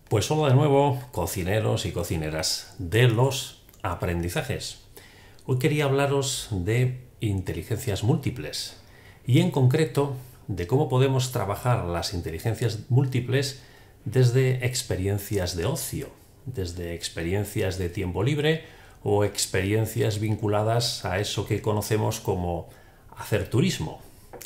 Pues hola de nuevo, cocineros y cocineras de los aprendizajes. Hoy quería hablaros de inteligencias múltiples y en concreto de cómo podemos trabajar las inteligencias múltiples desde experiencias de ocio, desde experiencias de tiempo libre o experiencias vinculadas a eso que conocemos como hacer turismo.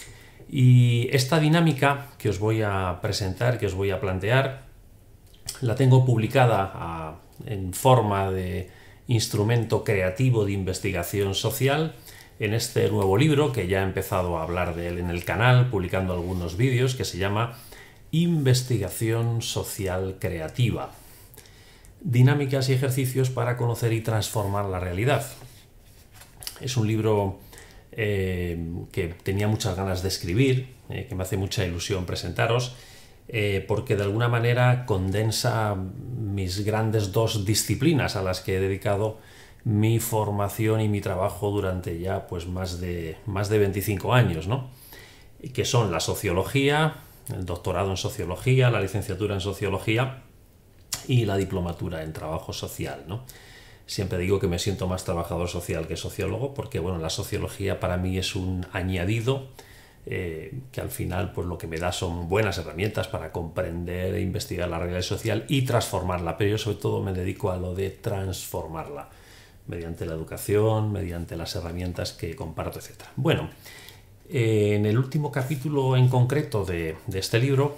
Y esta dinámica que os voy a presentar, que os voy a plantear, la tengo publicada en forma de instrumento creativo de investigación social en este nuevo libro, que ya he empezado a hablar de él en el canal, publicando algunos vídeos, que se llama Investigación Social Creativa. Dinámicas y ejercicios para conocer y transformar la realidad. Es un libro que tenía muchas ganas de escribir, que me hace mucha ilusión presentaros, porque de alguna manera condensa mis grandes dos disciplinas a las que he dedicado mi formación y mi trabajo durante ya pues más de 25 años, ¿no? Que son la sociología, el doctorado en sociología, la licenciatura en sociología y la diplomatura en trabajo social, ¿no? Siempre digo que me siento más trabajador social que sociólogo porque, bueno, la sociología para mí es un añadido que al final pues lo que me da son buenas herramientas para comprender e investigar la realidad social y transformarla, pero yo sobre todo me dedico a lo de transformarla mediante la educación, mediante las herramientas que comparto, etc. Bueno, en el último capítulo en concreto de este libro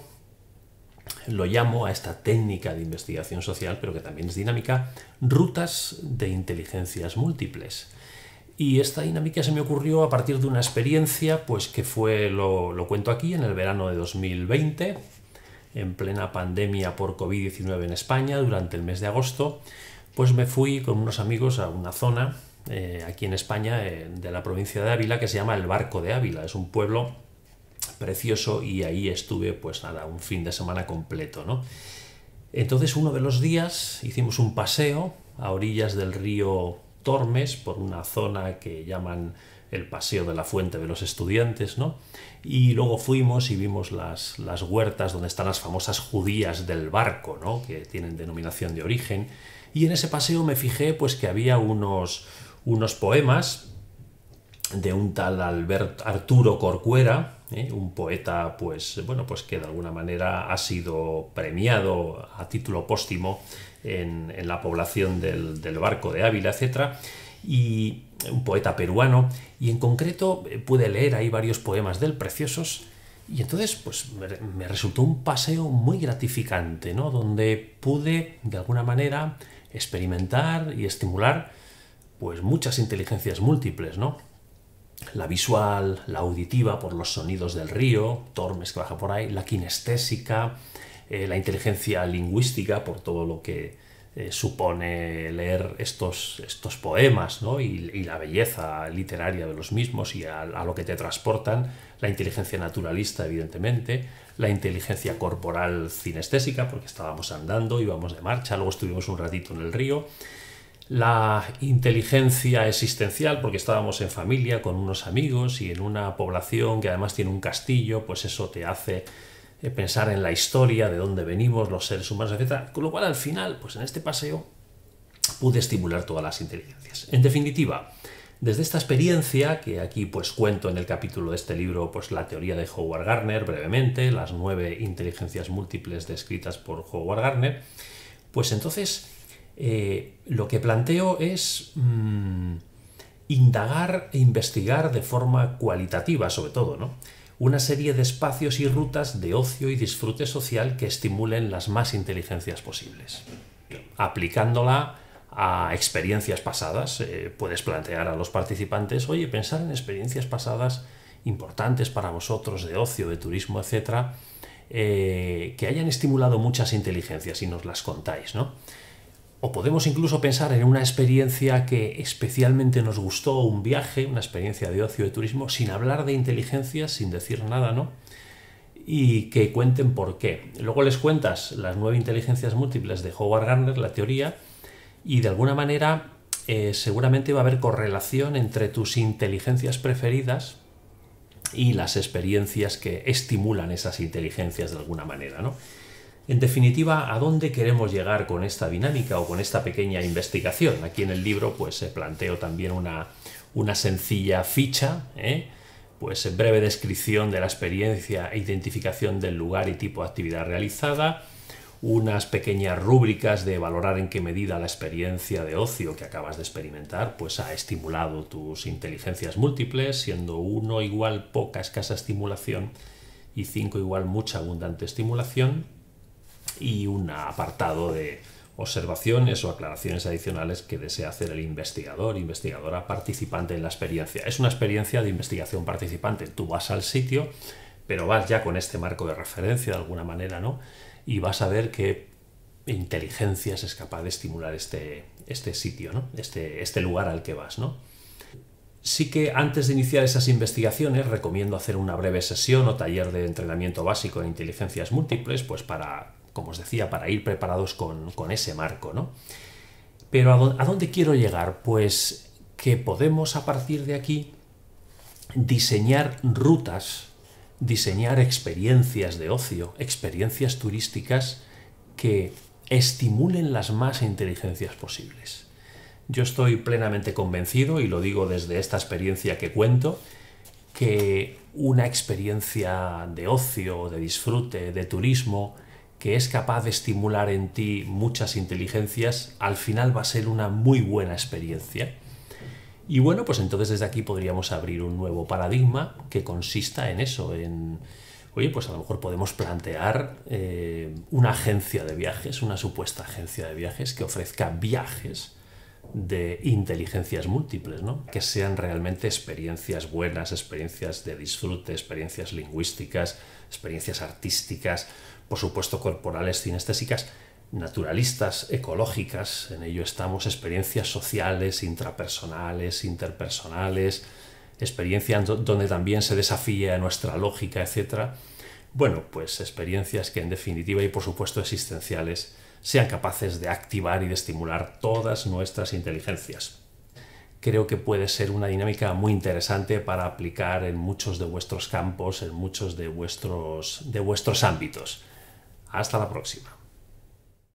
lo llamo a esta técnica de investigación social, pero que también es dinámica, rutas de inteligencias múltiples. Y esta dinámica se me ocurrió a partir de una experiencia, pues que fue, lo cuento aquí, en el verano de 2020, en plena pandemia por COVID-19 en España, durante el mes de agosto, pues me fui con unos amigos a una zona aquí en España, de la provincia de Ávila, que se llama El Barco de Ávila. Es un pueblo precioso y ahí estuve, pues nada, un fin de semana completo, ¿no? Entonces, uno de los días hicimos un paseo a orillas del río Tormes, por una zona que llaman el Paseo de la Fuente de los Estudiantes, ¿no? Y luego fuimos y vimos las huertas donde están las famosas judías del barco, ¿no? Que tienen denominación de origen. Y en ese paseo me fijé pues que había unos poemas de un tal Arturo Corcuera, un poeta pues que de alguna manera ha sido premiado a título póstumo en la población del Barco de Ávila, etc. Y un poeta peruano, y en concreto pude leer ahí varios poemas de él preciosos, y entonces pues me resultó un paseo muy gratificante, ¿no? Donde pude de alguna manera experimentar y estimular pues muchas inteligencias múltiples, ¿no? La visual, la auditiva por los sonidos del río, Tormes que baja por ahí, la kinestésica, la inteligencia lingüística por todo lo que supone leer estos poemas, ¿no? y la belleza literaria de los mismos y a lo que te transportan, la inteligencia naturalista, evidentemente, la inteligencia corporal cinestésica, porque estábamos andando, íbamos de marcha, luego estuvimos un ratito en el río, la inteligencia existencial, porque estábamos en familia con unos amigos y en una población que además tiene un castillo, pues eso te hace pensar en la historia, de dónde venimos, los seres humanos, etc. Con lo cual, al final, pues en este paseo pude estimular todas las inteligencias. En definitiva, desde esta experiencia, que aquí pues cuento en el capítulo de este libro, pues la teoría de Howard Gardner, brevemente, las 9 inteligencias múltiples descritas por Howard Gardner, pues entonces lo que planteo es indagar e investigar de forma cualitativa, sobre todo, ¿no? Una serie de espacios y rutas de ocio y disfrute social que estimulen las más inteligencias posibles. Aplicándola a experiencias pasadas, puedes plantear a los participantes, oye, pensar en experiencias pasadas importantes para vosotros de ocio, de turismo, etcétera, que hayan estimulado muchas inteligencias y nos las contáis, ¿no? O podemos incluso pensar en una experiencia que especialmente nos gustó, un viaje, una experiencia de ocio, de turismo, sin hablar de inteligencias, sin decir nada, ¿no? Y que cuenten por qué. Luego les cuentas las 9 inteligencias múltiples de Howard Gardner, la teoría, y de alguna manera seguramente va a haber correlación entre tus inteligencias preferidas y las experiencias que estimulan esas inteligencias de alguna manera, ¿no? En definitiva, ¿a dónde queremos llegar con esta dinámica o con esta pequeña investigación? Aquí en el libro pues planteo también una sencilla ficha, pues breve descripción de la experiencia e identificación del lugar y tipo de actividad realizada, unas pequeñas rúbricas de valorar en qué medida la experiencia de ocio que acabas de experimentar pues ha estimulado tus inteligencias múltiples, siendo 1 igual poca escasa estimulación y 5 igual mucha abundante estimulación, y un apartado de observaciones o aclaraciones adicionales que desea hacer el investigador, investigadora participante en la experiencia. Es una experiencia de investigación participante. Tú vas al sitio, pero vas ya con este marco de referencia de alguna manera, ¿no? Y vas a ver qué inteligencias es capaz de estimular este sitio, ¿no? Este lugar al que vas, ¿no? Sí que antes de iniciar esas investigaciones recomiendo hacer una breve sesión o taller de entrenamiento básico en inteligencias múltiples, pues para, como os decía, para ir preparados con ese marco, ¿no? Pero ¿a dónde quiero llegar? Pues que podemos a partir de aquí diseñar rutas, diseñar experiencias de ocio, experiencias turísticas que estimulen las más inteligencias posibles. Yo estoy plenamente convencido, y lo digo desde esta experiencia que cuento, que una experiencia de ocio, de disfrute, de turismo, que es capaz de estimular en ti muchas inteligencias, al final va a ser una muy buena experiencia. Y bueno, pues entonces desde aquí podríamos abrir un nuevo paradigma que consista en eso, oye, pues a lo mejor podemos plantear una agencia de viajes, una supuesta agencia de viajes que ofrezca viajes de inteligencias múltiples, ¿no? Que sean realmente experiencias buenas, experiencias de disfrute, experiencias lingüísticas, experiencias artísticas, por supuesto corporales, cinestésicas, naturalistas, ecológicas, en ello estamos, experiencias sociales, intrapersonales, interpersonales, experiencias donde también se desafía nuestra lógica, etc. Bueno, pues experiencias que en definitiva y por supuesto existenciales sean capaces de activar y de estimular todas nuestras inteligencias. Creo que puede ser una dinámica muy interesante para aplicar en muchos de vuestros campos, en muchos de vuestros ámbitos. Hasta la próxima.